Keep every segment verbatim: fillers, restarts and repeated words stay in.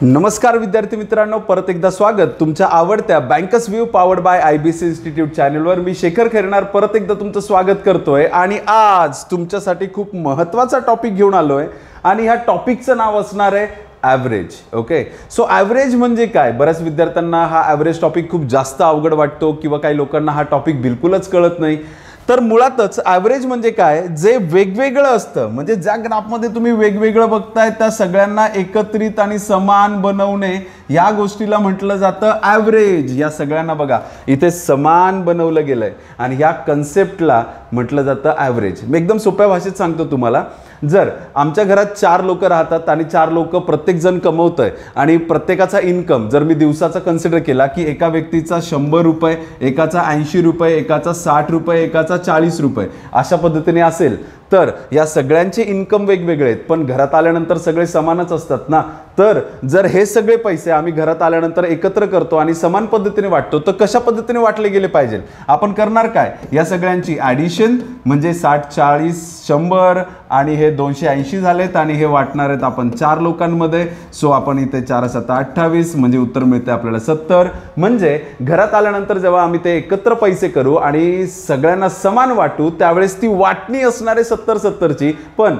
नमस्कार विद्यार्थी मित्रांनो, परत एकदा स्वागत तुमच्या आवडत्या bankers view powered by IBC institute चॅनलवर। मी शेखर खैरनार परत एकदा तुमचं स्वागत करतोय आणि आज तुमच्यासाठी खूप महत्त्वाचा टॉपिक घेऊन आलोय आणि ह्या टॉपिकचं नाव असणार आहे ॲव्हरेज। ओके, सो ॲव्हरेज म्हणजे काय? बऱ्याच विद्यार्थ्यांना हा ॲव्हरेज टॉपिक खूप जास्त अवघड वाटतो किंवा काही लोकांना हा टॉपिक बिलकुलच कळत नाही। तर मुळातच ॲव्हरेज म्हणजे काय, जे वेगवेगळं असतं, म्हणजे ज्या ग्राफमध्ये तुम्ही वेगवेगळं बघताय त्या सगळ्यांना एकत्रित आणि समान बनवणे या गोष्टीला म्हटलं जातं ॲव्हरेज। या सगळ्यांना बघा इथे समान बनवलं गेलंय आणि या कन्सेप्टला म्हटलं जातं ॲव्हरेज। मी एकदम सोप्या भाषेत सांगतो तुम्हाला, जर आमच्या घरात चार लोक राहतात आणि चार लोक प्रत्येक जण कमवतंय आणि प्रत्येकाचा इन्कम जर मी दिवसाचा कन्सिडर केला की एका व्यक्तीचा शंभर रुपये, एकाचा ऐंशी रुपये, एकाचा साठ रुपये, एकाचा चाळीस रुपये अशा पद्धतीने असेल तर या सगळ्यांचे इन्कम वेगवेगळे आहेत, पण घरात आल्यानंतर सगळे समानच असतात ना। तर जर हे सगळे पैसे आम्ही घरात आल्यानंतर एकत्र करतो आणि समान पद्धतीने वाटतो तर कशा पद्धतीने वाटले गेले पाहिजे? आपण करणार काय, या सगळ्यांची ॲडिशन म्हणजे साठ, चाळीस, शंभर आणि हे दोनशे ऐंशी झालेत आणि हे वाटणार आहेत आपण चार लोकांमध्ये। सो आपण इथे चार सात अठ्ठावीस म्हणजे उत्तर मिळते आपल्याला सत्तर। म्हणजे घरात आल्यानंतर जेव्हा आम्ही ते एकत्र पैसे करू आणि सगळ्यांना समान वाटू त्यावेळेस ती वाटणी असणार आहे सत्तर सत्तरची। पण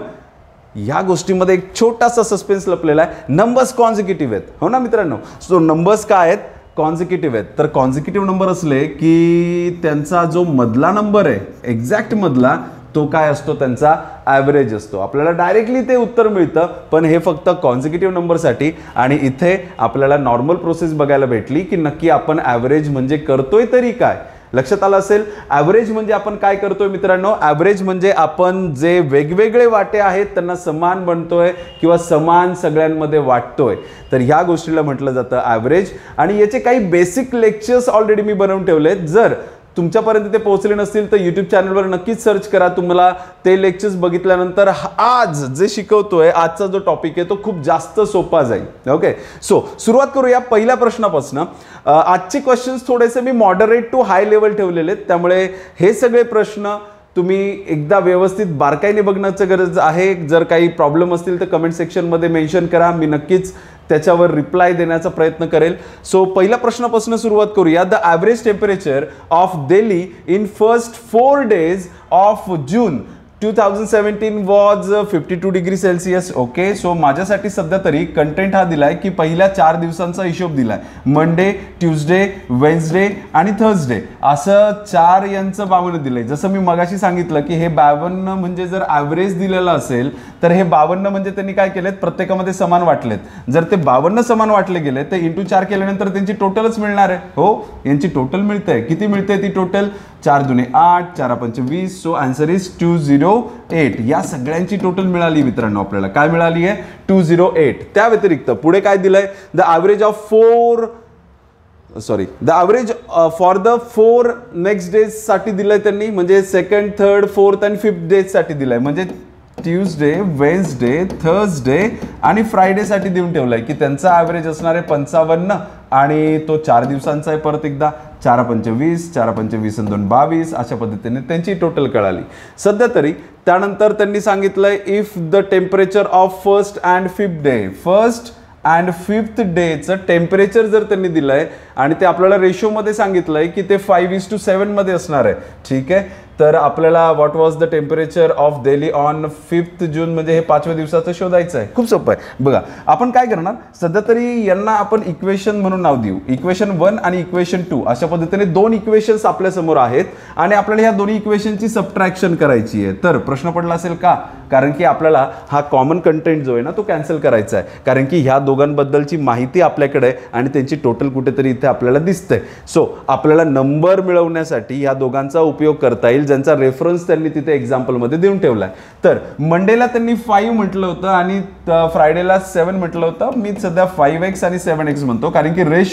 या गोष्टीमध्ये एक छोटासा सस्पेन्स लपलेला आहे, नंबर्स कॉन्झिक्युटिव्ह आहेत, हो ना मित्रांनो। सो नंबर्स काय आहेत? कॉन्झिक्युटिव्ह आहेत। तर कॉन्झिक्युटिव्ह नंबर असले की त्यांचा जो मधला नंबर आहे एक्झॅक्ट मधला तो काय असतो, त्यांचा ॲव्हरेज असतो। आपल्याला डायरेक्टली ते उत्तर मिळतं, पण हे फक्त कॉन्झिक्युटिव्ह नंबरसाठी। आणि इथे आपल्याला नॉर्मल प्रोसेस बघायला भेटली की नक्की आपण ॲव्हरेज म्हणजे करतोय तरी काय। लक्षात आलं असेल, ॲव्हरेज म्हणजे आपण काय करतोय मित्रांनो? ॲव्हरेज म्हणजे आपण जे वेगवेगळे वाटे आहेत त्यांना समान बनतोय किंवा समान सगळ्यांमध्ये वाटतोय, तर ह्या गोष्टीला म्हटलं जातं ॲव्हरेज। आणि याचे काही बेसिक लेक्चर्स ऑलरेडी मी बनवून ठेवलेत, जर तुमच्यापर्यंत ते पोहोचले नसतील तर यूट्यूब चॅनलवर नक्कीच सर्च करा। तुम्हाला ते लेक्चर्स बघितल्यानंतर आज जे शिकवतोय, आजचा जो टॉपिक आहे तो खूप जास्त सोपा जाईल। ओके, सो सुरुवात करूया पहिल्या प्रश्नापासून। आजचे क्वेश्चन्स थोडेसे मी मॉडरेट टू हाय लेवल ठेवलेले आहेत, त्यामुळे हे सगळे प्रश्न तुम्ही एकदा व्यवस्थित बारकाईने बघण्याची गरज आहे। जर काही प्रॉब्लेम असतील तर कमेंट सेक्शनमध्ये मेन्शन करा, मी नक्कीच त्याच्यावर रिप्लाय देण्याचा प्रयत्न करेल। सो पहिल्या प्रश्नापासून सुरुवात करूया। The average temperature of Delhi in first four days of June two thousand seventeen was fifty two degree Celsius. Okay, so माझ्यासाठी सध्या तरी कंटेंट हा दिलाय की पहिल्या चार दिवसांचा हिशोब दिलाय, मंडे, ट्यूजडे, वेन्सडे आणि थर्सडे असं चार यांचं बावन्न दिलंय। जसं मी मगाशी सांगितलं की हे बावन्न म्हणजे जर ॲव्हरेज दिलेलं असेल तर हे बावन्न म्हणजे त्यांनी काय केलेत, प्रत्येकामध्ये समान वाटलेत। जर ते बावन्न समान वाटले गेले तर इंटू चार केल्यानंतर त्यांची टोटलच मिळणार आहे। हो, यांची टोटल मिळते, किती मिळते ती टोटल? चार दुने आठ, चार पंच वीस। So answer is two zero eight. या सगळ्यांची टोटल मिळाली मित्रांनो, आपल्याला काय मिळाली आहे? Two zero eight. त्या व्यतिरिक्त पुढे काय दिलंय? The average of four sorry the average for the four next days साठी दिलंय त्यांनी, म्हणजे सेकंड, थर्ड, फोर्थ आणि फिफ्थ डेज साठी दिलंय, म्हणजे ट्यूजडे, वेन्सडे, थर्सडे आणि फ्रायडे साठी देऊन ठेवलाय की त्यांचा ॲव्हरेज असणार आहे पंचावन्न आणि तो चार दिवसांचा आहे। परत एकदा चार पंचवीस, चार पंचवीस आणि दोन बावीस अशा पद्धतीने त्यांची टोटल कळाली सध्या तरी। त्यानंतर त्यांनी सांगितलंय if the temperature of first and fifth day, first and fifth डेचं टेम्परेचर जर त्यांनी दिलंय आणि ते आपल्याला रेशोमध्ये सांगितलंय की ते फाईव्ह इज टू सेवन मध्ये असणार आहे। ठीक आहे, तर आपल्याला what was the temperature of Delhi on fifth June म्हणजे हे पाचव्या दिवसाचं शोधायचं आहे। खूप सोपं आहे बघा, आपण काय करणार, सध्या तरी यांना आपण इक्वेशन म्हणून नाव देऊ, इक्वेशन वन आणि इक्वेशन टू अशा पद्धतीने दोन इक्वेशन्स आपल्या समोर आहेत आणि आपल्याला ह्या दोन्ही इक्वेशनची सबट्रॅक्शन करायची आहे। तर प्रश्न पडला असेल का? कारण की आपल्याला हा कॉमन कंटेंट जो आहे ना तो कॅन्सल करायचा आहे, कारण की ह्या दोघांबद्दलची माहिती आपल्याकडे आहे आणि त्यांची टोटल कुठेतरी इथे आपल्याला दिसते। सो आपल्याला नंबर मिळवण्यासाठी ह्या दोघांचा उपयोग करता येईल, ज्यांचा रेफरन्स त्यांनी तिथे एक्झाम्पलमध्ये देऊन ठेवलाय। तर मंडेला त्यांनी फाईव्ह म्हटलं होतं आणि फ्रायडेला सेवन म्हटलं होतं। मी सध्या फाईव्ह एक्स आणि सेवन एक्स म्हणतो, कारण की रेशो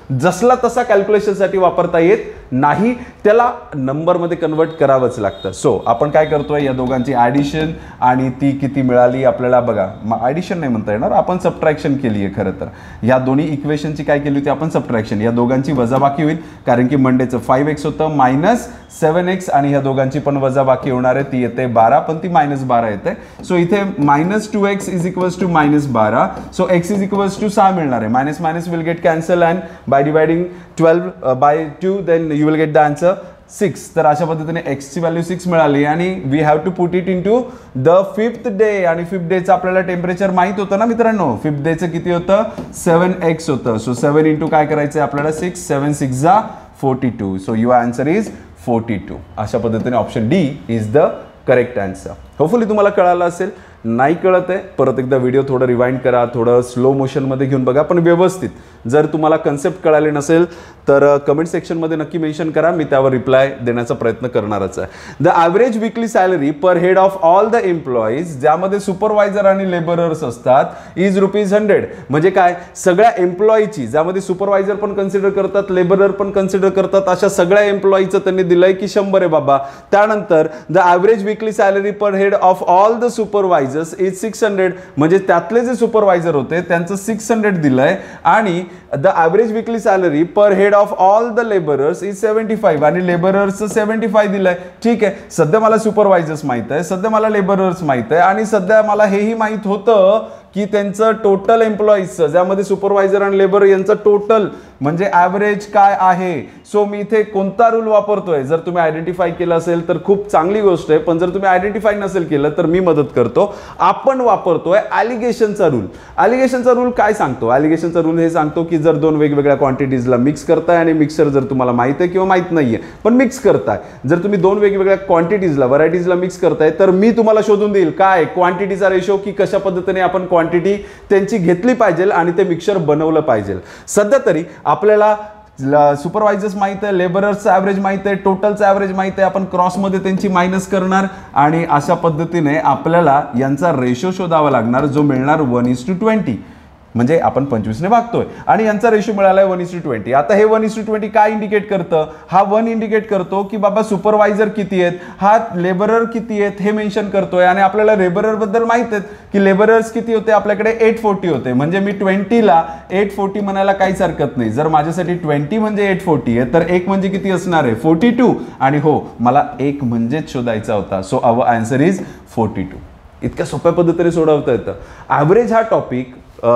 जसला तसा कॅल्क्युलेशनसाठी वापरता येत नाही, त्याला नंबरमध्ये कन्वर्ट करावंच लागतं. सो आपण काय करतोय, या दोघांची ॲडिशन आणि ती किती मिळाली आपल्याला बघा, ॲडिशन नाही म्हणता येणार, आपण सबट्रॅक्शन केली आहे. खरं तर या दोन्ही इक्वेशनची काय केली होती आपण, सबट्रॅक्शन. या दोघांची वजाबाकी होईल, कारण की मंडेचं फाईव्ह एक्स होतं मायनस सेवन एक्स आणि ह्या दोघांची पण वजाबाकी होणार आहे, ती येते बारा, पण ती मायनस बारा येते. सो इथे minus two x is equals to minus बारा. So x is equals to सहा मिळणार आहे. Minus minus will get cancel and by dividing twelve by two then you will get the answer six. तर अशा पद्धतीने x ची value six मिळाली आणि we have to put it in to the fifth day. आणि fifth डेचं आपल्याला temperature माहित होतं ना मित्रांनो, फिफ्थ डेचं किती होतं, सेवन एक्स होतं. सो सेवन इंटू काय करायचं आपल्याला, सिक्स, सेवन सिक्स जा forty two. So your answer is forty two. अशा पद्धतीने option D is the correct answer. Hopefully तुम्हाला कळालं असेल. नाही कळत आहे परत एकदा व्हिडिओ थोडं रिवाइंड करा, थोडं स्लो मोशनमध्ये घेऊन बघा, पण व्यवस्थित. जर तुम्हाला कन्सेप्ट कळाले नसेल तर कमेंट सेक्शनमध्ये नक्की मेन्शन करा, मी त्यावर रिप्लाय देण्याचा प्रयत्न करणारच आहे. The average weekly salary per head of all the employees, ज्यामध्ये सुपरवायझर आणि लेबरर्स असतात, इज रुपीज हंड्रेड. म्हणजे काय, सगळ्या एम्प्लॉईची, ज्यामध्ये सुपरवायझर पण कन्सिडर करतात, लेबरर पण कन्सिडर करतात, अशा सगळ्या एम्प्लॉईचं त्यांनी दिलंय की शंभर आहे बाबा. त्यानंतर the average weekly salary per head of all the supervisors is six hundred. म्हणजे त्यातले जे सुपरवायझर होते त्यांचं सिक्स हंड्रेड दिलंय. आणि the average weekly salary per head of all the labourers is seventy five. आणि लेबरर्सचं सेव्हन्टी फाईव्ह दिलंय. ठीक आहे, सध्या मला सुपरवायझर्स माहित आहे, सध्या मला लेबरर्स माहित आहे, आणि सध्या मला हेही माहित होतं की त्यांचं टोटल एम्प्लॉईजचं, ज्यामध्ये सुपरवायझर आणि लेबर यांचं टोटल म्हणजे ॲव्हरेज काय आहे. सो मी इथे कोणता रूल वापरतोय, जर तुम्ही आयडेंटिफाय केलं असेल तर खूप चांगली गोष्ट आहे, पण जर तुम्ही आयडेंटिफाय नसेल केलं तर मी मदत करतो. आपण वापरतोय ॲलिगेशनचा रूल. ॲलिगेशनचा रूल काय सांगतो, ॲलिगेशनचा रूल हे सांगतो की जर दोन वेगवेगळ्या क्वांटिटीजला मिक्स करताय आणि मिक्सर जर तुम्हाला माहित आहे किंवा माहित नाहीये पण मिक्स करताय, जर तुम्ही दोन वेगवेगळ्या क्वांटिटीजला व्हरायटीजला मिक्स करताय, तर मी तुम्हाला शोधून देईल काय क्वांटिटीचा रेशो, की कशा पद्धतीने आपण क्वांटिटी त्यांची घेतली पाहिजे आणि ते मिक्सर बनवलं पाहिजे. सध्या तरी आपल्याला सुपरवायझर्स माहित आहे, लेबरर्सचा ॲव्हरेज माहित आहे, टोटलचा ॲव्हरेज माहित आहे, आपण क्रॉसमध्ये त्यांची मायनस करणार आणि अशा पद्धतीने आपल्याला यांचा रेशो शोधावा लागणार, जो मिळणार वन इज टू ट्वेंटी. म्हणजे आपण पंचवीसने भागतोय आणि यांचा रेशो मिळालाय वन इज टू ट्वेंटी. आता हे वन इज टू ट्वेंटी काय इंडिकेट करतं, हा वन इंडिकेट करतो की बाबा सुपरवायझर किती आहेत, हा लेबरर किती आहेत हे मेन्शन करतोय. आणि आपल्याला लेबरर बद्दल माहित आहेत की लेबरर्स किती होते, आपल्याकडे एट फोर्टी होते. म्हणजे मी ट्वेंटीला एट फोर्टी म्हणायला काहीच हरकत नाही. जर माझ्यासाठी ट्वेंटी म्हणजे एट फोर्टी आहे तर एक म्हणजे किती असणार आहे, फोर्टी टू. आणि हो, मला एक म्हणजेच शोधायचा होता. So our answer is forty two. इतक्या सोप्या पद्धतीने सोडवता येतं. ॲव्हरेज हा टॉपिक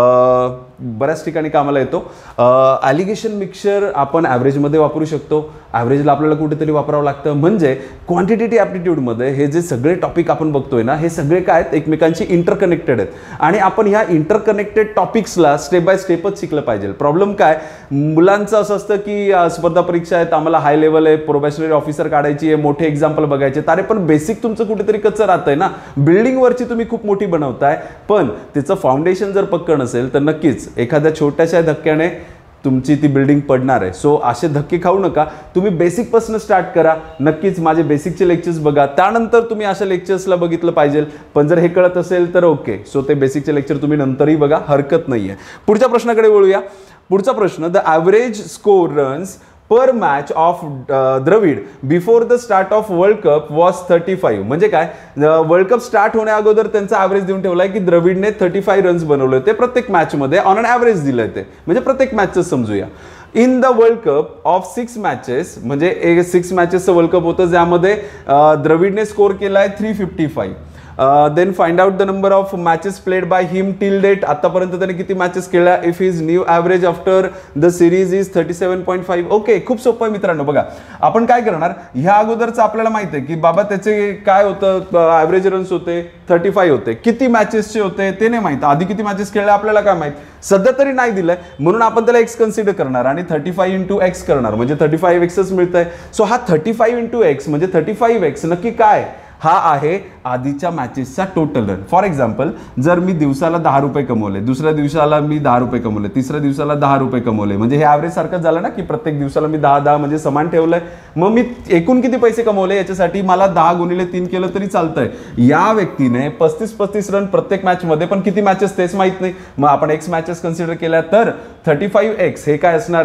बऱ्याच ठिकाणी कामाला येतो. ॲलिगेशन मिक्सचर आपण ॲव्हरेजमध्ये वापरू शकतो. ॲव्हरेजला आपल्याला कुठेतरी वापरावं लागतं. म्हणजे क्वांटिटेटिव्ह ॲप्टिट्यूडमध्ये हे जे सगळे टॉपिक आपण बघतोय ना, हे सगळे काय आहेत, एकमेकांशी इंटरकनेक्टेड आहेत. आणि आपण ह्या इंटरकनेक्टेड टॉपिक्सला स्टेप बाय स्टेपच शिकलं पाहिजे. प्रॉब्लेम काय, मुलांचं असं असतं की स्पर्धा परीक्षा आहेत, आम्हाला हाय लेवल आहे, प्रोबेशनरी ऑफिसर काढायची आहे, मोठे एक्झाम्पल बघायचे. अरे पण बेसिक तुमचं कुठेतरी कच्चं राहतंय ना. बिल्डिंगवरची तुम्ही खूप मोठी बनवताय, पण त्याचं फाउंडेशन जर पक्कं नसेल तर नक्कीच एखाद्या छोट्याशा धक्क्याने तुमची ती बिल्डिंग पडणार आहे. सो असे धक्के खाऊ नका, तुम्ही बेसिक पासून स्टार्ट करा. नक्कीच माझे बेसिकचे लेक्चर्स बघा, त्यानंतर तुम्ही अशा लेक्चर्सला बघितलं पाहिजे. पण जर हे कळत असेल तर ओके, सो ते बेसिकचे लेक्चर तुम्ही नंतरही बघा, हरकत नाहीये. पुढच्या प्रश्नाकडे वळूया. पुढचा प्रश्न, the average score runs per match of Dravid before the start of world cup was thirty five. म्हणजे काय, वर्ल्ड कप स्टार्ट होण्या अगोदर त्यांचा ॲव्हरेज देऊन ठेवलाय की द्रविडने थर्टी फाईव्ह रन्स बनवले होते प्रत्येक मॅचमध्ये, ऑन अन ॲव्हरेज दिलंय ते. म्हणजे प्रत्येक मॅचचं समजूया. In the world cup of six matches, म्हणजे सिक्स मॅचेसचं वर्ल्ड कप होतं, ज्यामध्ये द्रविडने स्कोर केलाय three fifty five. Then find out the number of matches played by him till date. आतापर्यंत त्याने किती मॅचेस खेळल्या, if his new average after the series is thirty seven point five. Okay, खूप सोपं आहे मित्रांनो. बघा आपण काय करणार, ह्या अगोदरचं आपल्याला माहिती आहे की बाबा त्याचे काय होतं, ॲव्हरेज रन्स होते थर्टी फाईव्ह होते. किती मॅचेसचे होते ते नाही माहित, आधी किती मॅचेस खेळल्या आपल्याला काय माहित, सध्या तरी नाही दिलंय, म्हणून आपण त्याला एक्स कन्सिडर करणार आणि थर्टी फाईव्ह इंटू एक्स करणार, म्हणजे थर्टी फाईव्ह एक्सच मिळत आहे. सो हा थर्टी फाईव्ह इंटू एक्स म्हणजे थर्टी फाईव्ह एक्स नक्की काय, हा आहे आधीच्या मॅचेसचा टोटल रन. फॉर एक्झाम्पल, जर मी दिवसाला दहा रुपये कमवले, दुसऱ्या दिवसाला मी दहा रुपये कमवले, तिसऱ्या दिवसाला दहा रुपये कमवले, म्हणजे हे ॲव्हरेज सारखंच झालं ना की प्रत्येक दिवसाला मी दहा दहा म्हणजे समान ठेवलंय. मग मी एकूण किती पैसे कमवले याच्यासाठी मला दहा गुणिले तीन केलं तरी चालतंय. या व्यक्तीने पस्तीस पस्तीस रन प्रत्येक मॅचमध्ये, पण किती मॅचेस तेच माहित नाही. मग आपण एक्स मॅचेस कन्सिडर केल्या तर थर्टी फाईव्ह एक्स हे काय असणार आहे,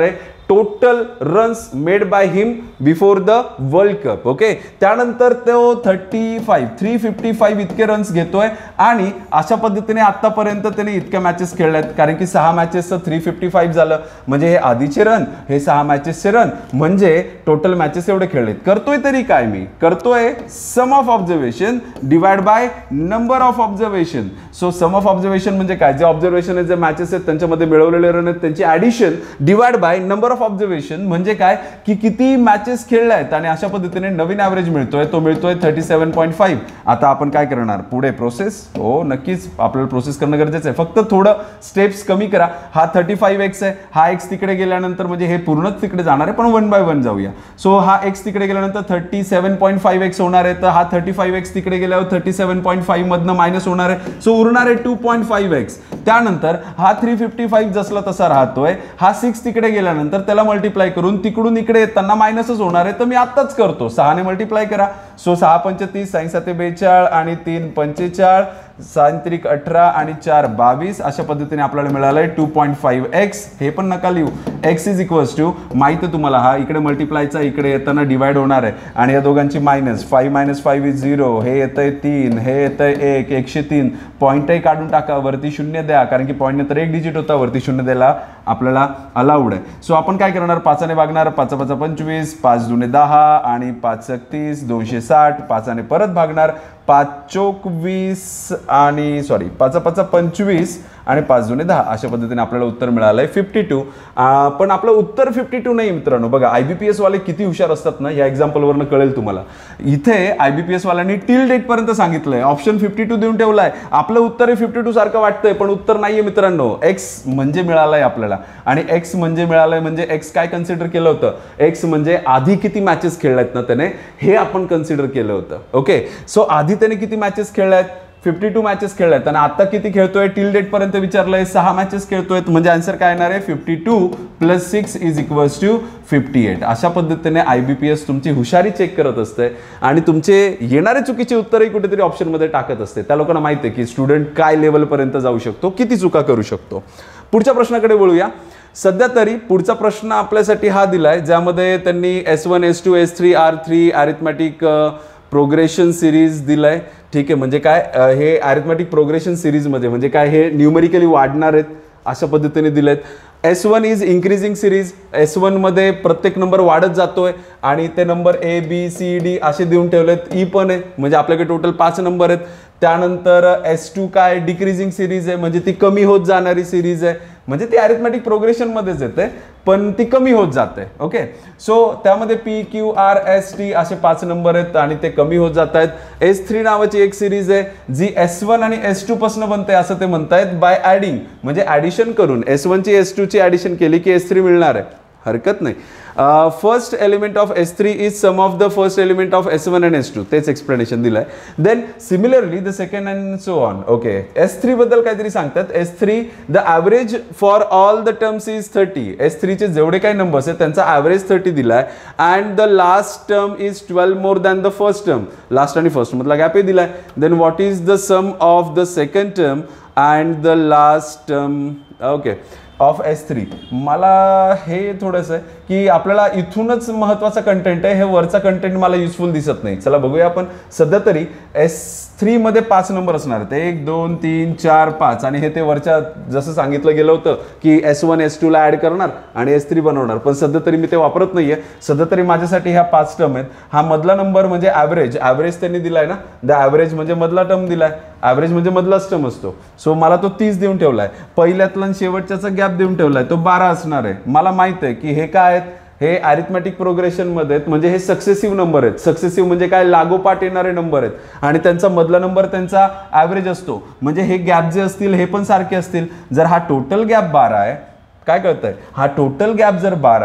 total runs made by him before the world cup. Okay, त्यानंतर तो thirty five three fifty five इतके रन्स घेतोय आणि अशा पद्धतीने आतापर्यंत त्याने इतक्या मॅचेस खेळल्यात, कारण की सहा मॅचेसचं थ्री फिफ्टी फाईव्ह झालं म्हणजे हे आधीचे रन, हे सहा मॅचेसचे रन, म्हणजे टोटल मॅचेस एवढे खेळलेत. करतोय तरी काय मी करतोय sum of observation divide by number of observation. So sum of observation म्हणजे काय, जे ऑब्झर्वेशन आहेत, जे मॅचेस आहेत त्यांच्यामध्ये मिळवलेले रन आहेत त्यांची addition divide by number of observation म्हणजे काय की किती मॅचेस खेळल्या आहेत, आणि अशा पद्धतीने नवीन ऍव्हरेज मिळतोय, तो मिळतोय थर्टी सेव्हन पॉईंट फाईव्ह. आता आपण काय करणार पुढे प्रोसेस, हो नक्कीच आपल्याला प्रोसेस करणं गरजेचं आहे, फक्त थोडं स्टेप्स कमी करा. हा थर्टी फाईव्ह एक्स आहे, हा एक्स तिकडे गेल्यानंतर म्हणजे हे पूर्णच तिकडे जाणार आहे, पण वन बाय वन जाऊया. सो हा एक्स तिकडे गेल्यानंतर thirty seven point five x होणार आहे, तर हा थर्टी फाईव्ह एक्स तिकडे गेल्यावर थर्टी सेव्हन पॉईंट फाईव्ह मधनं मायनस होणार आहे, सो उरणार आहे टू पॉईंट फाईव्ह एक्स. त्यानंतर हा थ्री फिफ्टी फाईव्ह जसला तसा राहतोय, हा सिक्स तिकडे गेल्यानंतर त्याला मल्टिप्लाय करून तिकडून इकडे येताना मायनसच होणार आहे, तर मी आत्ताच करतो, सहाने मल्टिप्लाय करा. सो सहा पंचतीस, साईन साते बेचाळ आणि तीन पंचेचाळ, सायंत्रिक अठरा आणि चार बावीस, अशा पद्धतीने आपल्याला मिळालंय टू पॉईंट फाईव्ह एक्स. हे पण नका लिहू, एक्स इज इक्वल्स टू माहिती आहे तुम्हाला, हा इकडे मल्टिप्लायचा इकडे येताना डिवाइड होणार आहे, आणि या दोघांची minus, five minus five is zero, हे येतंय तीन, हे येतंय एक, एकशे तीन. पॉईंटही काढून टाका, वरती शून्य द्या, कारण की पॉईंट नंतर एक डिजिट होता, वरती शून्य द्यायला आपल्याला अलाउड आहे. सो आपण काय करणार, पाचाने भागणार, पाच पाच पंचवीस, पाच दुने दहा आणि पाच तीस, दोनशे साठ, पाचाने परत भागणार, पाच चोक वीस आणि सॉरी पाच पाच पंचवीस आणि पाच दुने दहा, अशा पद्धतीने आपल्याला उत्तर मिळालंय फिफ्टी टू. पण आपलं उत्तर फिफ्टी टू नाही मित्रांनो. बघा आयबीपीएस वाले किती हुशार असतात ना, या एक्झाम्पलवरनं कळेल तुम्हाला. इथे आयबीपीएस वाल्यांनी टिल डेट पर्यंत सांगितलंय, ऑप्शन फिफ्टी टू देऊन ठेवलाय, आपलं उत्तर हे फिफ्टी टू सारखं वाटतंय पण उत्तर नाहीये मित्रांनो. एक्स म्हणजे मिळालंय आपल्याला, आणि एक्स म्हणजे मिळालंय म्हणजे एक्स काय कन्सिडर केलं होतं, एक्स म्हणजे आधी किती मॅचेस खेळल्यात ना त्याने, हे आपण कन्सिडर केलं होतं. ओके, सो आधी त्याने किती मॅचेस खेळल्यात, फिफ्टी टू मॅचेस खेळल्यात, आणि आता किती खेळतोय, टिल डेट पर्यंत विचारलंय, सहा मॅचेस खेळतोय, म्हणजे आन्सर काय येणार आहे, fifty two plus six is equals to fifty eight. अशा पद्धतीने आयबीपीएस तुमची हुशारी चेक करत असते आणि तुमचे येणारे चुकीचे उत्तरही कुठेतरी ऑप्शनमध्ये टाकत असते. त्या लोकांना माहिती आहे की स्टुडंट काय लेवलपर्यंत जाऊ शकतो, किती चुका करू शकतो. पुढच्या प्रश्नाकडे वळूया. सध्या तरी पुढचा प्रश्न आपल्यासाठी हा दिलाय, ज्यामध्ये त्यांनी S one S two S three are three arithmetic progression series दिलाय. ठीक आहे, म्हणजे काय, हे अरिथमॅटिक प्रोग्रेशन सिरीजमध्ये म्हणजे काय, हे न्यूमेरिकली वाढणार आहेत अशा पद्धतीने दिलेत. S one is increasing series, S one मध्ये प्रत्येक नंबर वाढत जातोय आणि ते number A B C D असे देऊन ठेवलेत. ई पण आहे म्हणजे आपल्याकडे टोटल पाच नंबर आहेत. त्यानंतर एस टू काय डिक्रीजिंग सिरीज आहे, म्हणजे ती कमी होत जाणारी सिरीज आहे, म्हणजे ती अरिथमॅटिक प्रोग्रेशन मध्येच येते पण ती कमी होत जाते. ओके, सो त्यामध्ये P Q R S T असे पाच नंबर आहेत आणि ते कमी होत जात आहेत. एस थ्री नावाची एक सिरीज आहे जी एस वन आणि एस टू पासून बनते असं ते म्हणतायत, बाय ऍडिंग म्हणजे ऍडिशन करून एस वन ची एस टू ची ऍडिशन केली की एस थ्री मिळणार आहे, हरकत नाही. First element of S three is sum of the first element of S one and S two, तेच एक्सप्लेनेशन दिलंय. Then similarly the second and so on. Okay, S three बद्दल काहीतरी सांगतात. S three the average for all the terms is thirty. S थ्रीचे जेवढे काही numbers आहेत त्यांचा ॲव्हरेज थर्टी दिलाय, and the last term is twelve more than the first term. Last आणि फर्स्ट मधला गॅपही दिलाय. Then what is the sum of the second term and the last term okay of S three. मला हे थोडंसं आहे की आपल्याला इथूनच महत्त्वाचा कंटेंट आहे, हे वरचा कंटेंट मला युजफुल दिसत नाही. चला बघूया आपण. सध्या तरी एस थ्री मध्ये पाच नंबर असणार आहेत, एक दोन तीन चार पाच, आणि हे ते वरच्या जसं सांगितलं गेलं होतं की एस वन एस टू ला ऍड करणार आणि एस थ्री बनवणार, पण सध्या तरी मी ते वापरत नाहीये. सध्या तरी माझ्यासाठी ह्या पाच टर्म आहेत. हा मधला नंबर म्हणजे ॲव्हरेज, ॲव्हरेज त्यांनी दिलाय ना, द ॲव्हरेज म्हणजे मधला टर्म दिलाय, ॲव्हरेज म्हणजे मधलाच टर्म असतो. सो मला तो तीस देऊन ठेवलाय, पहिल्यातला आणि शेवटच्याचा गॅप देऊन ठेवलाय, तो बारा असणार आहे. मला माहित आहे की हे काय आहेत, हे अरिथमॅटिक प्रोग्रेशन मध्ये आहेत, म्हणजे हे सक्सेसिव्ह नंबर आहेत. सक्सेसिव्ह म्हणजे काय, लागोपाठ येणारे नंबर आहेत आणि त्यांचा मधला नंबर त्यांचा ॲव्हरेज असतो, म्हणजे हे गॅप जे असतील हे पण सारखे असतील. जर हा टोटल गॅप बारा आहे, काय कळतंय, हा टोटल गॅप जर बारा आहे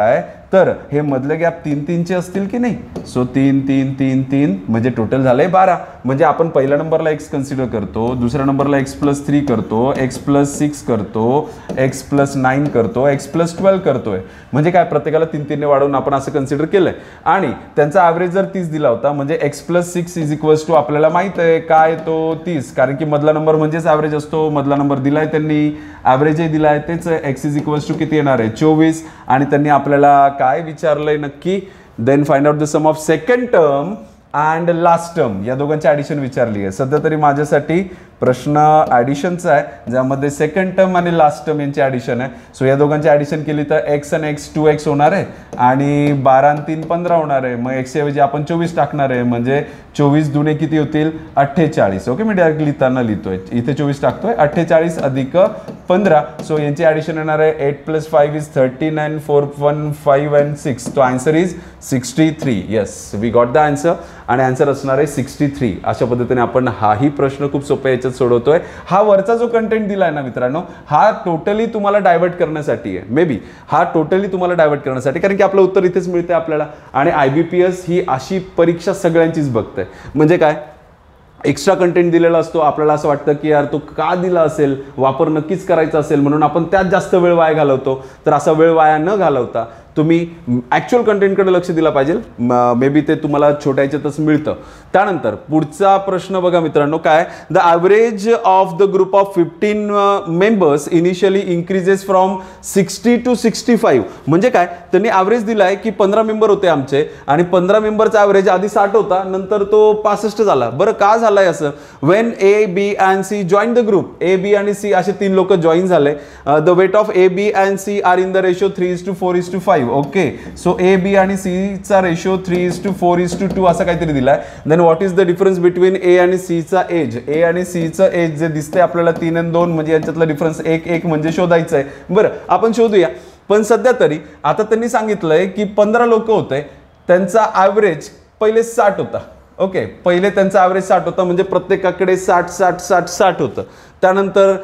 तर हे मधले गॅप तीन तीनचे असतील की नाही. सो तीन तीन तीन तीन म्हणजे टोटल झालंय बारा. म्हणजे आपण पहिल्या नंबरला एक्स कन्सिडर करतो, दुसऱ्या नंबरला एक्स प्लस थ्री करतो, एक्स प्लस सिक्स करतो, एक्स प्लस नाईन करतो, एक्स प्लस ट्वेल्व करतोय. म्हणजे काय प्रत्येकाला तीन तीनने वाढवून आपण असं कन्सिडर केलंय. आणि त्यांचा ऍव्हरेज जर तीस दिला होता म्हणजे x plus six is equals to आपल्याला माहित आहे काय तो तीस, कारण की मधला नंबर म्हणजेच ऍव्हरेज असतो. मधला नंबर दिलाय त्यांनी, ऍव्हरेजही दिलाय तेच. एक्स इज इक्वल्स टू किती येणार आहे चोवीस. आणि त्यांनी आपल्याला काय विचारलंय नक्की, then find out the sum of second term and last term, या दोघांची ॲडिशन विचारली आहे. सध्या तरी माझ्यासाठी प्रश्न ॲडिशनचा आहे, ज्यामध्ये सेकंड टर्म आणि लास्ट टर्म यांची ॲडिशन आहे. सो या दोघांची ॲडिशन केली तर एक्स आणि एक्स टू एक्स होणार आहे आणि बारा आणि तीन पंधरा होणार आहे. मग एक्स ऐवजी आपण चोवीस टाकणार आहे, म्हणजे चोवीस दुने किती होतील अठ्ठेचाळीस. ओके, मी डायरेक्ट लिहिताना लिहितोय, इथे चोवीस टाकतोय, अठ्ठेचाळीस अधिक पंधरा. सो यांची ॲडिशन येणार आहे eight plus five is thirteen and four one five and six. तो answer is sixty three. Yes, we got the answer. आणि आन्सर असणार आहे सिक्स्टी थ्री. अशा पद्धतीने आपण हाही प्रश्न खूप सोप्या याच्यात सोडवतोय. हा वरचा जो कंटेंट दिलाय ना मित्रांनो, हा टोटली तुम्हाला डायव्हर्ट करण्यासाठी आहे. मे बी हा टोटली तुम्हाला डायव्हर्ट करण्यासाठी, कारण की आपलं उत्तर इथेच मिळते आपल्याला. आणि आय बी पी एस ही अशी परीक्षा सगळ्यांचीच बघते. म्हणजे काय, एक्स्ट्रा कंटेंट दिलेला असतो, आपल्याला असं वाटतं की यार तो का दिला असेल, वापर नक्कीच करायचा असेल, म्हणून आपण त्यात जास्त वेळ वाया घालवतो. तर असा वेळ वाया न घालवता तुम्ही ॲक्च्युअल कंटेंटकडे लक्ष दिलं पाहिजे. मे बी ते तुम्हाला छोट्या याच्यातच मिळतं. त्यानंतर पुढचा प्रश्न बघा मित्रांनो, काय, the average of the group of fifteen members initially increases from sixty two sixty five. म्हणजे काय, त्यांनी ॲव्हरेज दिला आहे की पंधरा मेंबर होते आमचे आणि पंधरा मेंबरचा ॲव्हरेज आधी साठ होता, नंतर तो पासष्ट झाला. बरं का झालाय असं, when A B and C join the group, A B आणि सी असे तीन लोक जॉईन झाले. The weight of A B and C are in the ratio three is to four is to five. Okay, so A B आणि C चा ratio three is to four is to two असं काहीतरी दिलाय. Then what is the difference between A आणि C चा age. ए आणि C चं age जे दिसतंय आपल्याला तीन आणि दोन, म्हणजे यांच्यातला डिफरन्स एक एक म्हणजे शोधायचं आहे. बरं, आपण शोधूया. पण सध्या तरी आता त्यांनी सांगितलंय की पंधरा लोक होते, त्यांचा ॲव्हरेज पहिले साठ होता. ओके, पहिले त्यांचा ॲव्हरेज साठ होता, म्हणजे प्रत्येकाकडे साठ साठ साठ साठ होतं. त्यानंतर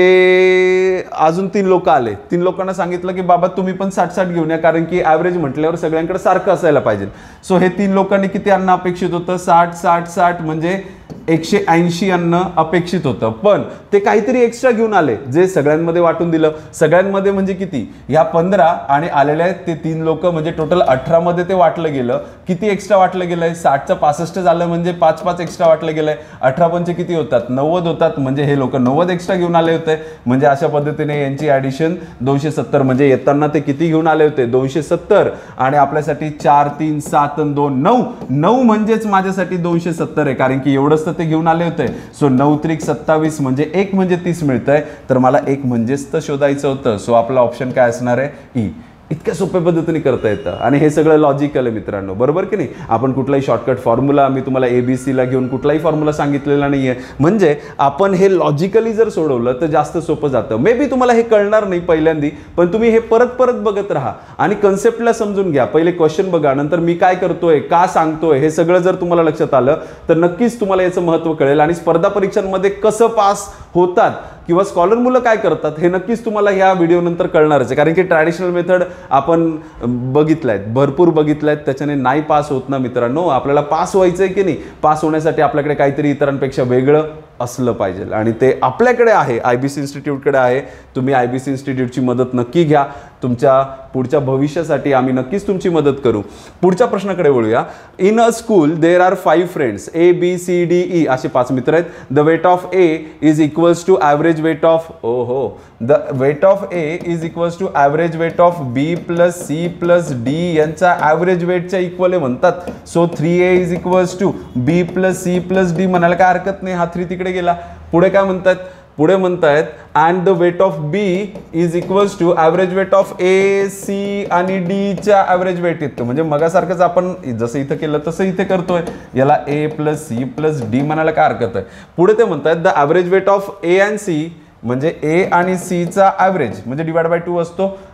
ते अजून तीन लोक आले, तीन लोकांना सांगितलं की बाबा तुम्ही पण साठ साठ घेऊन या, कारण की ॲव्हरेज म्हटल्यावर सगळ्यांकडे सारखं असायला पाहिजे. सो हे तीन लोकांनी किती अन्न अपेक्षित होतं, साठ साठ साठ म्हणजे एकशे ऐंशी अन्न अपेक्षित होतं. पण ते काहीतरी एक्स्ट्रा घेऊन आले, जे सगळ्यांमध्ये वाटून दिलं. सगळ्यांमध्ये म्हणजे किती, ह्या पंधरा आणि आलेले आहेत ते तीन लोक, म्हणजे टोटल अठरा मध्ये ते वाटलं गेलं. किती एक्स्ट्रा वाटलं गेलंय, साठचं पासष्ट झालं म्हणजे पाच पाच एक्स्ट्रा वाटलं गेलंय. अठरा पंचे किती होतात, नव्वद होतात, म्हणजे हे लोक नव्वद एक्स्ट्रा घेऊन आले होते. म्हणजे अशा पद्धतीने यांची ॲडिशन दोनशे सत्तर, म्हणजे येताना ते किती घेऊन आले होते, दोनशे सत्तर. आणि आपल्यासाठी चार तीन सात दोन नऊ, नऊ म्हणजेच माझ्यासाठी दोनशे सत्तर आहे, कारण की एवढंच ते घेऊन आले होते. सो नऊ त्रिक सत्तावीस म्हणजे एक म्हणजे तीस मिळतंय, तर मला एक म्हणजेच तर शोधायचं होतं. सो आपला ऑप्शन काय असणार आहे, ई. इतक्या सोप्या पद्धतीने करता येतं आणि हे सगळं लॉजिकल आहे मित्रांनो, बरोबर की नाही. आपण कुठलाही शॉर्टकट फॉर्म्युला, मी तुम्हाला एबीसीला घेऊन कुठलाही फॉर्म्युला सांगितलेला नाही आहे. म्हणजे आपण हे लॉजिकली जर सोडवलं तर जास्त सोपं जातं. मे बी तुम्हाला हे कळणार नाही पहिल्यांदी, पण तुम्ही हे परत परत बघत राहा आणि कन्सेप्टला समजून घ्या. पहिले क्वेश्चन बघा, नंतर मी काय करतोय, का सांगतोय, हे सगळं जर तुम्हाला लक्षात आलं तर नक्कीच तुम्हाला याचं महत्त्व कळेल. आणि स्पर्धा परीक्षांमध्ये कसं पास होतात किंवा स्कॉलर मुलं काय करतात हे नक्कीच तुम्हाला ह्या व्हिडिओ नंतर कळणारच आहे. कारण की ट्रॅडिशनल मेथड आपण बघितल्यात, भरपूर बघितल्यात, त्याच्याने नाही पास होत ना मित्रांनो. आपल्याला पास व्हायचं आहे की नाही, पास होण्यासाठी आपल्याकडे काहीतरी इतरांपेक्षा वेगळं असलं पाहिजे आणि ते आपल्याकडे आहे, आय बी सी इन्स्टिट्यूटकडे आहे. तुम्ही आय बी सी इन्स्टिट्यूटची मदत नक्की घ्या. तुमच्या पुढच्या भविष्यासाठी आम्ही नक्कीच तुमची मदत करू. पुढच्या प्रश्नाकडे वळूया. In a school there are five friends, A B C D E असे पाच मित्र आहेत. The weight of A is equals to average weight of, ओ हो, the weight of A is equals to average weight of B plus C plus D यांचा average वेटच्या equal म्हणतात. So three A is equals to B plus C plus D म्हणायला काय हरकत नाही. हा थ्री तिकडे गेला. पुढे काय म्हणतात, पुढे म्हणतायत and the weight of B is equals to average weight of A C आणि डी च्या ॲव्हरेज वेट येतं. म्हणजे मगासारखंच आपण जसं इथं केलं तसं इथे करतोय. याला A plus C plus D म्हणायला काय हरकत आहे. पुढे ते म्हणतात the average weight of A and C, म्हणजे ए आणि सी चा ॲव्हरेज म्हणजे डिवाइड बाय टू असतो.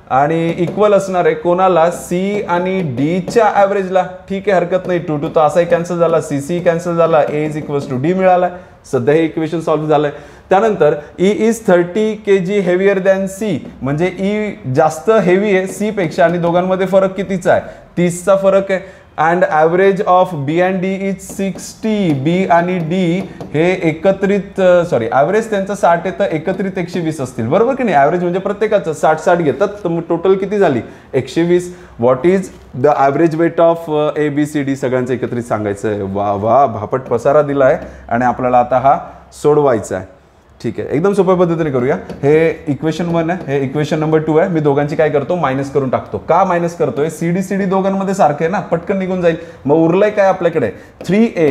आणि इक्वल असणार आहे कोणाला, सी आणि डीच्या ॲव्हरेजला. ठीक आहे, हरकत नाही. टू टू तर असाही कॅन्सल झाला, सी सी कॅन्सल झाला, A is equals to D मिळाला. सध्या हे इक्वेशन सॉल्व्ह झालंय. त्यानंतर E is thirty K G heavier than C, म्हणजे ई जास्त हेवी आहे सी पेक्षा आणि दोघांमध्ये फरक कितीचा आहे, तीसचा फरक आहे. And average of B and D is sixty. B आणि डी हे एकत्रित सॉरी ॲव्हरेज त्यांचं साठ आहे तर एकत्रित एकशे वीस असतील, बरोबर की नाही. ॲव्हरेज म्हणजे प्रत्येकाचं साठ साठ घेतात, तर मग टोटल किती झाली, एकशे वीस. What is the average weight of A B C D, सगळ्यांचं एकत्रित सांगायचं आहे. वा वा, भापट पसारा दिला आहे आणि आपल्याला आता हा सोडवायचा आहे. ठीक आहे, एकदम सोप्या पद्धतीने करूया. हे इक्वेशन वन आहे, हे इक्वेशन नंबर टू आहे. मी दोघांची काय करतो, मायनस करून टाकतो. का मायनस करतोय, सी डी सी डी दोघांमध्ये सारखे आहे ना, पटकन निघून जाईल. मग उरलंय काय आपल्याकडे, थ्री ए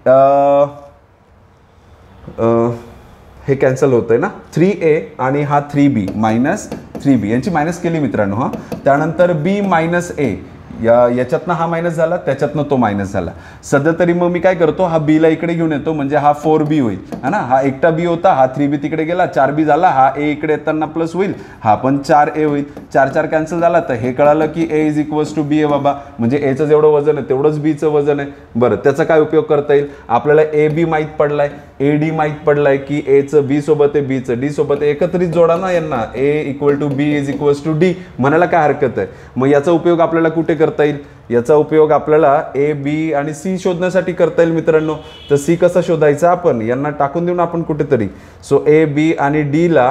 हे कॅन्सल होतंय ना, थ्री ए आणि हा three B minus three B यांची मायनस केली मित्रांनो. हा त्यानंतर बी मायनस ए, या याच्यातनं हा मायनस झाला, त्याच्यातनं तो मायनस झाला. सध्या तरी मग मी काय करतो, हा बीला इकडे घेऊन येतो, म्हणजे हा फोर बी होईल है ना. हा एकटा बी होता, हा थ्री बी तिकडे गेला, चार बी झाला. हा ए इकडे येताना प्लस होईल, हा पण चार ए होईल. चार चार कॅन्सल झाला, तर हे कळालं की A is equals to B आहे बाबा, म्हणजे एचं जेवढं वजन आहे तेवढंच बीचं वजन आहे. बरं, त्याचा काय उपयोग करता येईल आपल्याला, ए बी माहीत पडलाय, ए डी माहीत पडलाय की एचं बी सोबत आहे, बीचं डी सोबत आहे, एकत्रित जोडा ना यांना. A equal to B is equals to D म्हणायला काय हरकत आहे. मग याचा उपयोग आपल्याला कुठे करता येईल, याचा उपयोग आपल्याला ए बी आणि सी शोधण्यासाठी करता येईल मित्रांनो. तर सी कसा शोधायचा, आपण यांना टाकून देऊ ना आपण कुठेतरी. सो ए बी आणि डी ला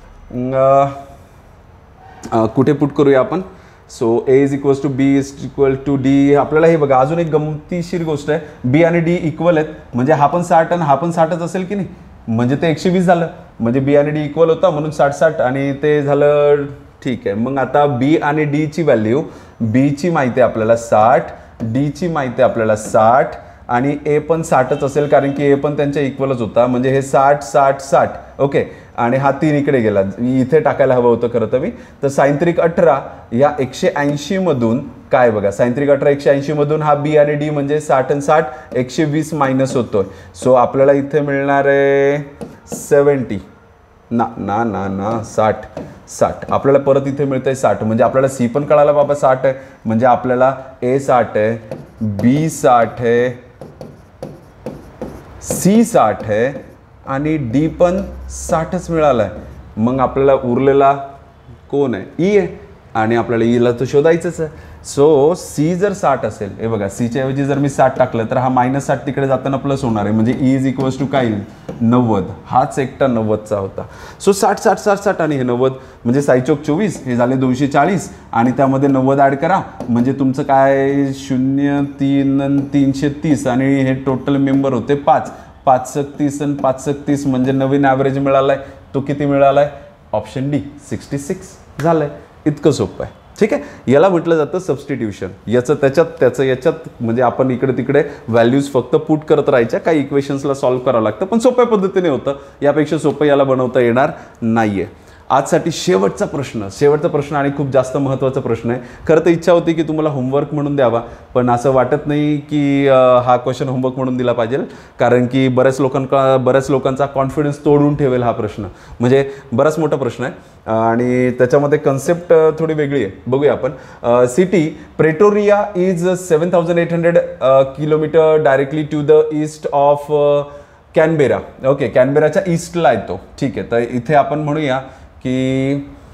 कुठे पुट करूया आपण. So A is equals to B is equal to D. आपल्याला हे बघा, अजून एक गमतीशीर गोष्ट आहे, बी आणि डी इक्वल आहेत, म्हणजे हा पण साठ आणि हा पण साठच असेल की नाही, म्हणजे ते एकशे वीस झालं. म्हणजे बी आणि डी इक्वल होता म्हणून साठ साठ आणि ते झालं. ठीक आहे, मग आता बी आणि डी ची व्हॅल्यू, बी ची माहिती आहे आपल्याला साठ, डी ची माहिती आहे आपल्याला साठ आणि ए पण साठच असेल कारण की ए पण त्यांच्या इक्वलच होता. म्हणजे हे साठ साठ साठ. ओके, आणि हा तीन इकडे गेला, इथे टाकायला हवं होतं खरं तर मी. तर सायंत्रिक अठरा या एकशे ऐंशी मधून काय बघा, सायंत्रिक अठरा एकशे ऐंशी मधून हा बी आणि डी म्हणजे साठ आणि साठ एकशे वीस मायनस होतोय. सो आपल्याला इथे मिळणार आहे सेवन्टी ना ना ना ना साठ साठ. आपल्याला परत इथे मिळतंय साठ, म्हणजे आपल्याला सी पण कळाला बाबा साठ आहे, म्हणजे आपल्याला ए साठ आहे, बी साठ आहे, सी साठ आहे आणि डी पण साठच मिळाला आहे. मग आपल्याला उरलेला कोण आहे, ई आहे आणि आपल्याला ईला तर शोधायचंच आहे. सो सी जर साठ असेल, हे बघा सीच्या ऐवजी जर मी साठ टाकलं तर हा मायनस साठ तिकडे जाताना प्लस होणार आहे, म्हणजे ई इज इक्वल्स टू काय येईल, नव्वद. हाच एकटा नव्वदचा होता. सो साठ साठ साठ साठ आणि हे नव्वद, म्हणजे साईचोक चोवीस, हे झाले दोनशे चाळीस आणि त्यामध्ये नव्वद ॲड करा, म्हणजे तुमचं काय शून्य तीन तीनशे तीस आणि हे टोटल मेंबर होते पाच. पाच सक तीस आणि पाच सक तीस म्हणजे नवीन ॲव्हरेज मिळालाय. तो किती मिळालाय, ऑप्शन डी सिक्स्टी सिक्स झालंय. इतकं सोपं आहे. ठीक आहे, याला म्हटलं जातं सबस्टिट्यूशन. याचं त्याच्यात त्याचं याच्यात, म्हणजे आपण इकडे तिकडे व्हॅल्यूज फक्त पुट करत राहायच्या, काही इक्वेशन्सला सॉल्व्ह करावं लागतं, पण सोप्या पद्धतीने होतं. यापेक्षा सोपं याला बनवता येणार नाहीये. आजसाठी शेवटचा प्रश्न शेवटचा प्रश्न आणि खूप जास्त महत्त्वाचा प्रश्न आहे. खरं तर इच्छा होती की तुम्हाला होमवर्क म्हणून द्यावा, पण असं वाटत नाही की हा क्वेश्चन होमवर्क म्हणून दिला पाहिजे, कारण की बऱ्याच लोकांका बऱ्याच लोकांचा कॉन्फिडन्स तोडून ठेवेल हा प्रश्न. म्हणजे बराच मोठा प्रश्न आहे आणि त्याच्यामध्ये कन्सेप्ट थोडी वेगळी आहे. बघूया आपण. City Pretoria is seven thousand eight hundred kilometre directly to the east of Canberra. Okay, कॅनबेराच्या ईस्टला येतो. ठीक आहे, तर इथे आपण म्हणूया की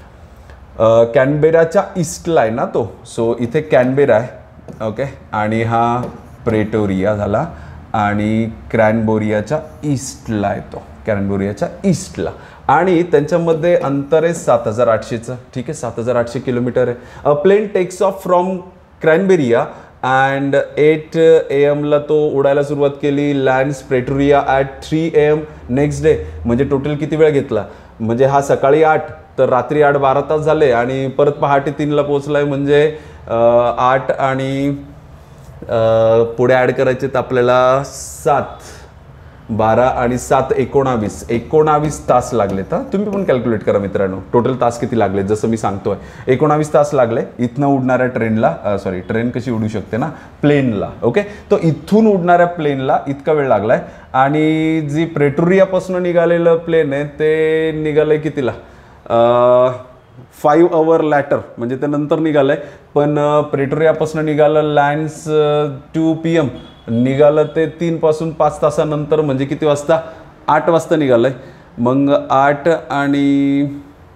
कॅनबेराच्या ईस्टला आहे ना तो. सो इथे कॅनबेरा आहे. ओके, आणि हा प्रेटोरिया झाला आणि क्रॅनबोरियाच्या ईस्टला येतो, क्रॅनबोरियाच्या ईस्टला. आणि त्यांच्यामध्ये अंतर आहे सात हजार आठशेचं. ठीक आहे, सात हजार आठशे किलोमीटर आहे. A plane takes off from Canberra and eight A एमला तो उडायला सुरुवात केली. Lands Pretoria at three A M next day. म्हणजे टोटल किती वेळ घेतला, म्हणजे हा सकाळी आठ तर रात्री आठ, बारा तास झाले आणि परत पहाटे तीनला पोचलाय, म्हणजे आठ आणि पुढे ॲड करायचे तर आपल्याला सात, बारा आणि सात एकोणावीस एकोणावीस तास लागले. तर तुम्ही पण कॅल्क्युलेट करा मित्रांनो, टोटल तास किती लागले. जसं मी सांगतोय एकोणावीस तास लागले इथनं उडणाऱ्या ट्रेनला. सॉरी, ट्रेन कशी उडू शकते ना, प्लेनला. ओके, तो इथून उडणाऱ्या प्लेनला इतका वेळ लागलाय. आणि जी प्रेटोरियापासून निघालेलं प्लेन आहे ते निघालंय कितीला, फाईव्ह अवर लॅटर म्हणजे ते नंतर निघालं आहे, पण प्रेटोरियापासून निघालं लँड्स टू पी एम, निघालं ते तीनपासून पाच तासानंतर म्हणजे किती वाजता, आठ वाजता निघालं आहे. मग आठ आणि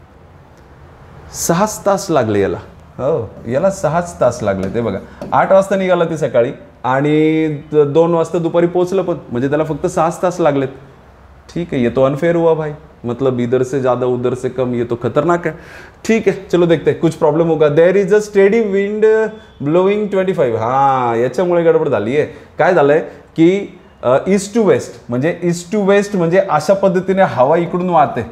सहाच तास लागले याला, हो याला सहाच तास लागले. ते बघा आठ वाजता निघालं ते सकाळी आणि दोन वाजता दुपारी पोहोचलं, पण म्हणजे त्याला फक्त सहाच तास लागलेत. ठीक है, ये तो अनफेयर हुआ भाई, मतलब इधर से ज़्यादा उधर से कम, ये तो खतरनाक है. ठीक है चलो देखते हैं, कुछ प्रॉब्लम होगा. There is a steady wind blowing twenty five. हां याच्यामुळे गडबड झाली आहे. काय झालं आहे की ईस्ट टू वेस्ट, म्हणजे ईस्ट टू वेस्ट म्हणजे अशा पद्धतीने हवा इकडून वाहते,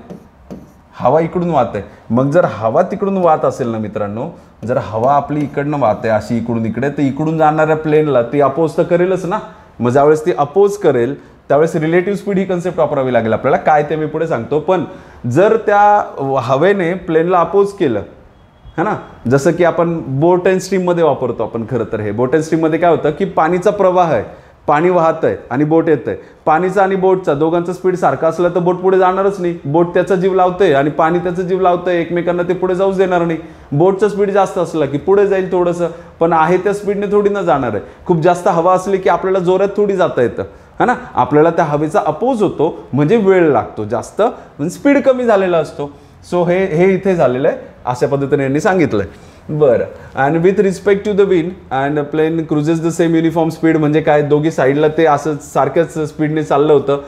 हवा इकडून वाहते. मग जर हवा तिकडून वाहत असेल ना मित्रांनो, जर हवा आपली इकडनं वाहते अशी इकडून इकडे, तर इकडून जाणाऱ्या प्लेनला ती अपोज तर करेलच ना. मग ज्यावेळेस ती अपोज करेल त्यावेळेस रिलेटिव्ह स्पीड ही कन्सेप्ट वापरावी लागेल आपल्याला. काय ते मी पुढे सांगतो. पण जर त्या हवेने प्लेनला अपोज केलं है ना, जसं की आपण बोट अँड स्ट्रीममध्ये वापरतो आपण. खरं तर हे बोट अँड स्ट्रीममध्ये काय होतं की पाणीचा प्रवाह आहे, पाणी वाहत आहे आणि बोट येत आहे. पाणीचा आणि बोटचा दोघांचा स्पीड सारखा असला तर बोट पुढे जाणारच नाही. बोट त्याचा जीव लावतंय आणि पाणी त्याचा जीव लावतंय, एकमेकांना ते पुढे जाऊच देणार नाही. बोटचा स्पीड जास्त असला की पुढे जाईल थोडंसं, पण आहे त्या स्पीडने थोडी ना जाणार आहे. खूप जास्त हवा असली की आपल्याला जोरात थोडी जाता येतं है ना, आपल्याला त्या हवेचा अपोज होतो म्हणजे वेळ लागतो जास्त, स्पीड कमी झालेला असतो. सो हे हे इथे झालेलं आहे, अशा पद्धतीने यांनी सांगितलंय. बरं, and with respect to the wind and plane cruises the same uniform speed, म्हणजे काय दोघी साईडला ते असं सारख्याच स्पीडने चाललं होतं,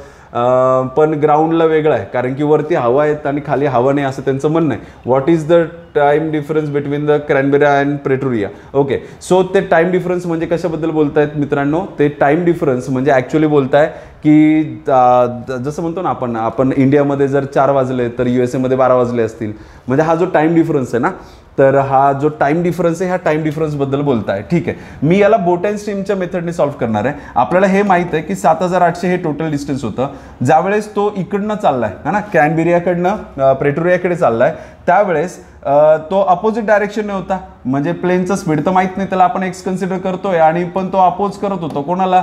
पण ग्राउंडला वेगळं आहे कारण की वरती हवा आहेत आणि खाली हवा नाही असं त्यांचं म्हणणं आहे. What is the time difference between the cranberry and Pretoria. Okay, so ते टाइम डिफरन्स म्हणजे कशाबद्दल बोलतायत मित्रांनो, ते टाइम डिफरन्स म्हणजे ॲक्च्युली बोलताय की जसं म्हणतो ना आपण आपण इंडियामध्ये जर चार वाजले तर यू एस एमध्ये बारा वाजले असतील, म्हणजे हा जो टाइम डिफरन्स आहे ना, तर हा जो टाइम डिफरन्स आहे ह्या टाइम डिफरन्सबद्दल बोलताय. ठीक आहे, मी याला बोट अँड स्ट्रीमच्या मेथडने सॉल्व्ह करणार आहे. आपल्याला हे माहिती आहे की सात हजार आठशे हे टोटल डिस्टन्स होतं. ज्यावेळेस तो इकडनं चाललाय है ना, क्रॅनबेरियाकडनं प्रेटोरियाकडे चाललाय, त्यावेळेस तो अपोजिट डायरेक्शनने होता. म्हणजे प्लेनचा स्पीड तर माहित नाही, त्याला आपण एक्स कन्सिडर करतोय, आणि पण तो अपोज करत होतो कोणाला,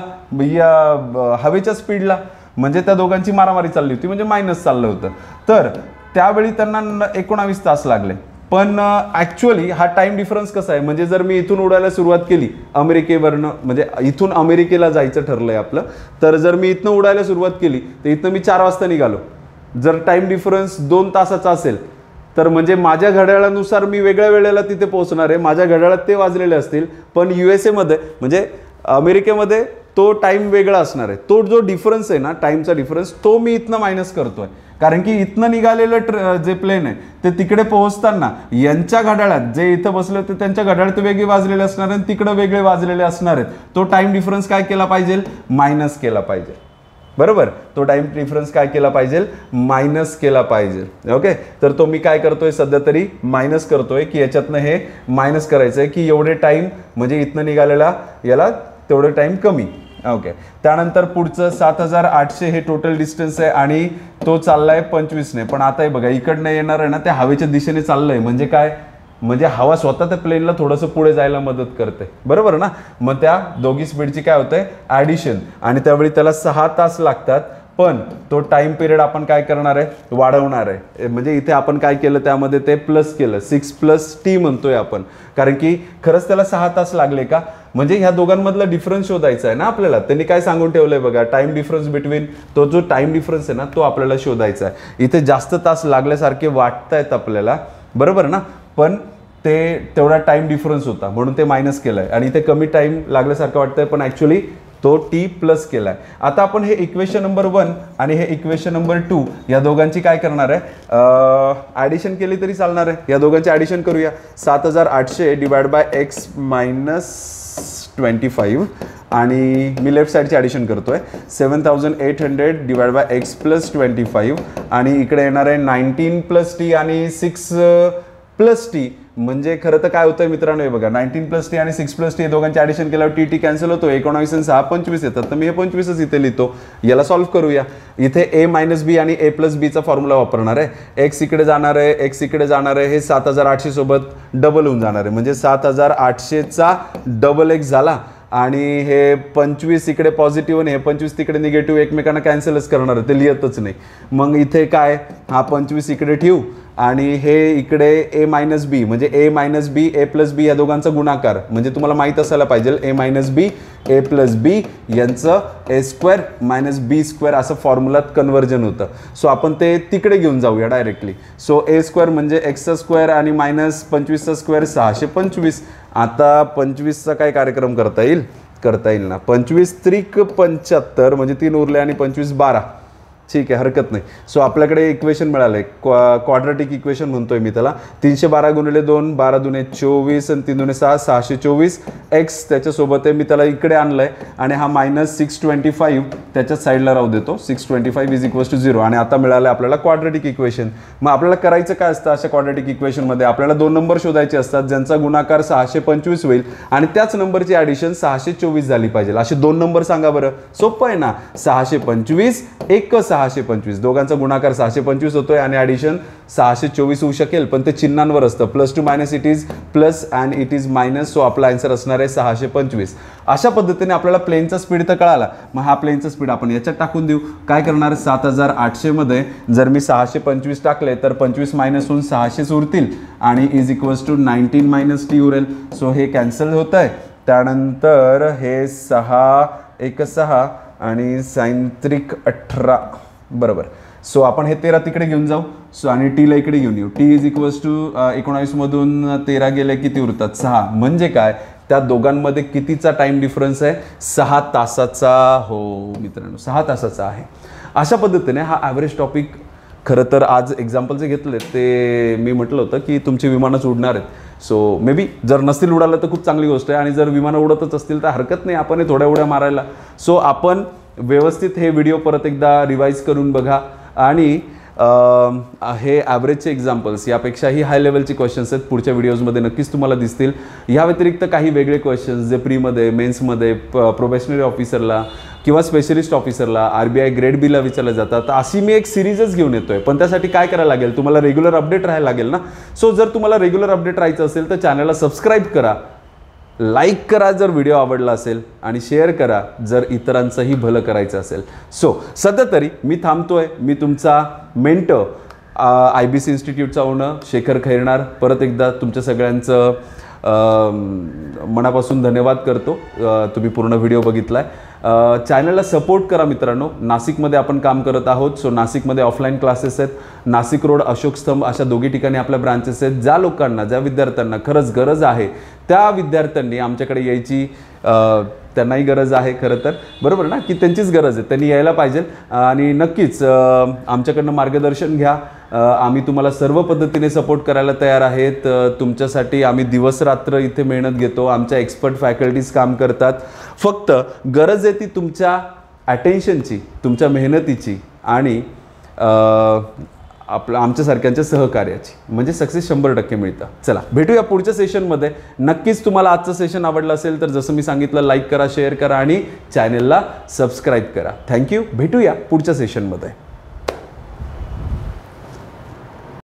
या हवेच्या स्पीडला. म्हणजे त्या दोघांची मारामारी चालली होती, म्हणजे मायनस चाललं होतं. तर त्यावेळी त्यांना एकोणावीस तास लागले. पण ॲक्च्युअली हा टाइम डिफरन्स कसा आहे, म्हणजे जर मी इथून उडायला सुरुवात केली अमेरिकेवरनं, म्हणजे इथून अमेरिकेला जायचं ठरलंय आपलं, तर जर मी इथनं उडायला सुरुवात केली तर इथनं मी चार वाजता निघालो. जर टाइम डिफरन्स दोन तासाचा असेल तर म्हणजे माझ्या घड्याळानुसार मी वेगळ्या वेळेला तिथे पोहोचणार आहे. माझ्या घड्याळात ते वाजलेले असतील, पण यू एस एमध्ये म्हणजे अमेरिकेमध्ये तो टाइम वेगळा असणार आहे. तो जो डिफरन्स आहे ना, टाइमचा डिफरन्स, तो मी इथनं मायनस करतोय. कारण की इथनं निघालेलं ट्र जे प्लेन आहे ते तिकडे पोहोचताना यांच्या घड्याळात जे इथं बसले होते त्यांच्या घड्याळात वेगळे वाजलेले असणार आणि तिकडे वेगळे वाजलेले असणार आहेत. तो टाइम डिफरन्स काय केला पाहिजे, मायनस केला पाहिजे. बरोबर, तो टाइम डिफरन्स काय केला पाहिजे, मायनस केला पाहिजे. ओके, तर तो मी काय करतोय सध्या तरी मायनस करतोय की याच्यातनं हे मायनस करायचं आहे की एवढे टाइम म्हणजे इथनं निघालेला याला तेवढे टाइम कमी. ओके, त्यानंतर पुढचं सात हजार आठशे हे टोटल डिस्टन्स आहे आणि तो चाललाय पंचवीसने. पण आता हे बघा इकडनं येणार आहे ना, त्या हवेच्या दिशेने चाललंय. म्हणजे काय, म्हणजे हवा स्वतः त्या प्लेनला थोडंसं पुढे जायला मदत करते. बरोबर ना, मग त्या दोघी स्पीडची काय होतंय, ॲडिशन, आणि त्यावेळी त्याला सहा तास लागतात. पण तो टाइम पिरियड आपण काय करणार आहे, वाढवणार आहे. म्हणजे इथे आपण काय केलं, त्यामध्ये ते प्लस केलं, सिक्स प्लस टी म्हणतोय आपण, कारण की खरंच त्याला सहा तास लागले का, म्हणजे ह्या दोघांमधला डिफरन्स शोधायचा आहे ना आपल्याला. त्यांनी काय सांगून ठेवलंय बघा, टाइम डिफरन्स बिटवीन, तो जो टाइम डिफरन्स आहे ना तो आपल्याला शोधायचा आहे. इथे जास्त तास लागल्यासारखे वाटतायत आपल्याला, बरोबर ना, पण ते तेवढा टाइम डिफरन्स होता म्हणून ते मायनस केलंय. आणि इथे कमी टाइम लागल्यासारखं वाटतंय, पण ॲक्च्युली तो टी प्लस केलाय. आता आपण हे इक्वेशन नंबर वन आणि हे इक्वेशन नंबर टू या दोघांची काय करणार आहे, ॲडिशन केली तरी चालणार आहे. या दोघांची ॲडिशन करूया. सात हजार आठशे divide by x minus twenty five, आणि मी लेफ्ट साईडची ॲडिशन करतोय. Seven thousand eight hundred divide by x plus twenty five, आणि इकडे येणार आहे नाईन्टीन प्लस टी आणि सिक्स प्लस टी. म्हणजे खरं तर काय होतं मित्रांनो, हे बघा नाईन्टीन प्लस टी आणि सिक्स प्लस टी हे दोघांची ॲडिशन केल्यावर टी टी कॅन्सल होतो. एकोणावीस आणि सहा पंचवीस येतात, तर मी हे पंचवीसच इथे लिहितो. याला सॉल्व्ह करूया. इथे ए मायनस बी आणि ए प्लस बीचा फॉर्म्युला वापरणार आहे. एक्स इकडे जाणार आहे, एक्स इकडे जाणार आहे, हे सात हजार आठशे सोबत डबल होऊन जाणार आहे. म्हणजे सात हजार आठशेचा डबल एक्स झाला, आणि हे पंचवीस इकडे पॉझिटिव्ह आणि हे पंचवीस तिकडे निगेटिव्ह एकमेकांना कॅन्सलच करणार आहे, ते लिहितच नाही. मग इथे काय, हा पंचवीस इकडे ठेवू आणि हे इकडे ए मायनस बी म्हणजे ए मायनस बी ए प्लस बी या दोघांचा गुणाकार म्हणजे तुम्हाला माहीत असायला पाहिजे ए मायनस बी ए प्लस बी यांचं A square minus B square असं फॉर्म्युलात कन्व्हर्जन होतं. सो आपण ते तिकडे घेऊन जाऊया डायरेक्टली. सो ए स्क्वेअर म्हणजे एक्सचा स्क्वेअर आणि मायनस पंचवीसचा स्क्वेअर सहाशे पंचवीस. आता पंचवीसचा काय कार्यक्रम करता येईल करता येईल ना. पंचवीस त्रिक पंच्याहत्तर म्हणजे तीन उरले आणि पंचवीस बारा. ठीक आहे, हरकत नाही. सो आपल्याकडे इक्वेशन मिळालं आहे, क्वा क्वाड्रेटिक इक्वेशन म्हणतोय मी त्याला. तीनशे बारा गुणिले दोन बारा दुने चोवीस आणि तीन दुने सहा सहाशे चोवीस एक्स त्याच्यासोबत आहे. मी त्याला इकडे आणलं आहे आणि हा मायनस सिक्स ट्वेंटी फाईव्ह त्याच्याच साईडला राहू देतो. Six twenty five is equals to zero. आणि आता मिळालं आपल्याला क्वाड्रेटिक इक्वेशन. मग आपल्याला करायचं काय असतं अशा क्वाड्रेटिक इक्वेशनमध्ये आपल्याला दोन नंबर शोधायचे असतात ज्यांचा गुणाकार सहाशे पंचवीस होईल आणि त्याच नंबरची ॲडिशन सहाशे चोवीस झाली पाहिजे. असे दोन नंबर सांगा बरं. सोपं आहे ना. सहाशे पंचवीस एक सहाशे पंचवीस दोघांचा गुणाकार सहाशे पंचवीस होतोय आणि ॲडिशन सहाशे चोवीस होऊ शकेल पण ते चिन्हांवर असतं. Plus to minus it is plus and it is minus. So आपला आन्सर असणार आहे सहाशे पंचवीस. अशा पद्धतीने आपल्याला प्लेनचा स्पीड तर कळाला. मग हा प्लेनचा स्पीड आपण याच्यात टाकून देऊ. काय करणार सात हजार आठशे मध्ये जर मी सहाशे पंचवीस टाकले तर पंचवीस मायनस होऊन सहाशेच उरतील आणि is equals to nineteen minus T उरेल. सो हे कॅन्सल होत आहे. त्यानंतर हे सहा एक सहा आणि साइन त्रिक अठरा बरोबर. सो आपण हे तेरा तिकडे घेऊन जाऊ. सो आणि टीला इकडे घेऊन येऊ. टी इज इक्वल्स टू एकोणावीसमधून तेरा गेले किती उरतात सहा. म्हणजे काय त्या दोघांमध्ये कितीचा टाईम डिफरन्स आहे सहा तासाचा. हो मित्रांनो सहा तासाचा आहे. अशा पद्धतीने हा ॲव्हरेज टॉपिक खरं तर आज एक्झाम्पल जे घेतले ते मी म्हटलं होतं की तुमची विमानच उडणार आहेत. सो मे बी जर नसतील उडालं तर खूप चांगली गोष्ट आहे आणि जर विमानं उडतच असतील तर हरकत नाही आपण हे थोड्या उड्या मारायला. सो आपण व्यवस्थित हे व्हिडिओ परत एकदा रिवाईज करून बघा आणि हे ॲव्हरेजचे एक्झाम्पल्स यापेक्षाही हाय लेवलचे क्वेश्चन्स आहेत पुढच्या व्हिडिओजमध्ये नक्कीच तुम्हाला दिसतील. या व्यतिरिक्त काही वेगळे क्वेश्चन्स जे प्रीमध्ये मेन्समध्ये प्रोबेशनरी ऑफिसरला किंवा स्पेशलिस्ट ऑफिसरला आर बी आय ग्रेड बीला विचारलं जातात. तर अशी मी एक सिरीजच घेऊन येतो आहे. पण त्यासाठी काय करायला लागेल तुम्हाला रेग्युलर अपडेट राहायला लागेल ना. सो जर तुम्हाला रेग्युलर अपडेट राहायचं असेल तर चॅनलला सबस्क्राईब करा, लाईक करा जर व्हिडिओ आवडला असेल आणि शेअर करा जर इतरांचंही भलं करायचं असेल. सो सध्या तरी मी थांबतोय. मी तुमचा मेंटर आय बी सी इन्स्टिट्यूटचा ओनर शेखर खैरनार परत एकदा तुमच्या सगळ्यांचं मनापासून धन्यवाद करतो. तुम्ही पूर्ण व्हिडिओ बघितला आहे. चॅनलला सपोर्ट करा मित्रांनो. नाशिकमध्ये आपण काम करत आहोत. सो नाशिकमध्ये ऑफलाईन क्लासेस आहेत. नाशिक रोड अशोक स्तंभ अशा दोघी ठिकाणी आपल्या ब्रांचेस आहेत. ज्या लोकांना ज्या विद्यार्थ्यांना खरंच गरज आहे त्या विद्यार्थ्यांनी आमच्याकडे यायची त्यांनाही गरज आहे खरं तर बरोबर ना की त्यांचीच गरज आहे. त्यांनी यायला पाहिजे आणि नक्कीच आमच्याकडनं मार्गदर्शन घ्या. आम्ही तुम्हाला सर्व पद्धतीने सपोर्ट करायला तयार आहेत. तुमच्यासाठी आम्ही दिवस रात्र इथे मेहनत घेतो. आमच्या एक्सपर्ट फॅकल्टीज काम करतात. फक्त गरज आहे ती तुमच्या अटेन्शनची तुमच्या मेहनतीची आणि आपलं आमच्यासारख्यांच्या सहकार्याची म्हणजे सक्सेस शंभर टक्के मिळतं. चला भेटूया पुढच्या सेशनमध्ये. नक्कीच तुम्हाला आजचं सेशन आवडलं असेल तर जसं मी सांगितलं लाईक करा शेअर करा आणि चॅनलला सबस्क्राईब करा. थँक्यू. भेटूया पुढच्या सेशनमध्ये.